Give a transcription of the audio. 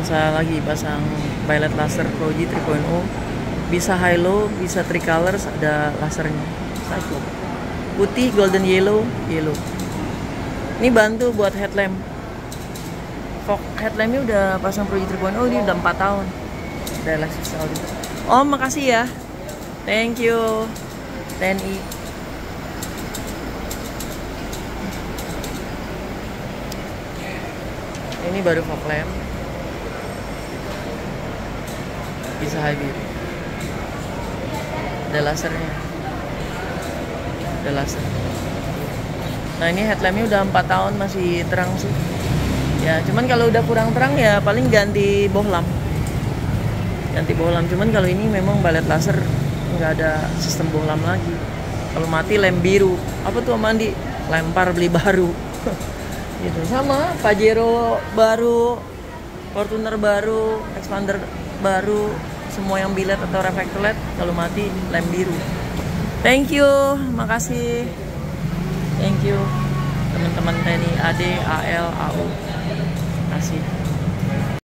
Saya lagi pasang violet laser Proji 3.0. Bisa high low, bisa tricolors, ada lasernya. Satu. Putih, golden yellow, yellow. Ini bantu buat headlamp. Fog headlampnya udah pasang Proji 3.0, ini udah 4 tahun. Udah elastic sekali. Oh, makasih ya. Thank you. TNI. Ini baru fog lamp. Bisa high beam. Ada lasernya. Ada laser. Nah, ini headlampnya udah 4 tahun masih terang sih. Ya, cuman kalau udah kurang terang ya paling ganti bohlam. Ganti bohlam. Cuman kalau ini memang balet laser nggak ada sistem bohlam lagi. Kalau mati lem biru. Apa tuh mandi? Lempar beli baru. Gitu. Sama Pajero baru, Fortuner baru, expander baru, semua yang billet atau reflector LED kalau mati lem biru. Thank you, makasih. Thank you teman-teman TNI AD, AL, AU. Makasih.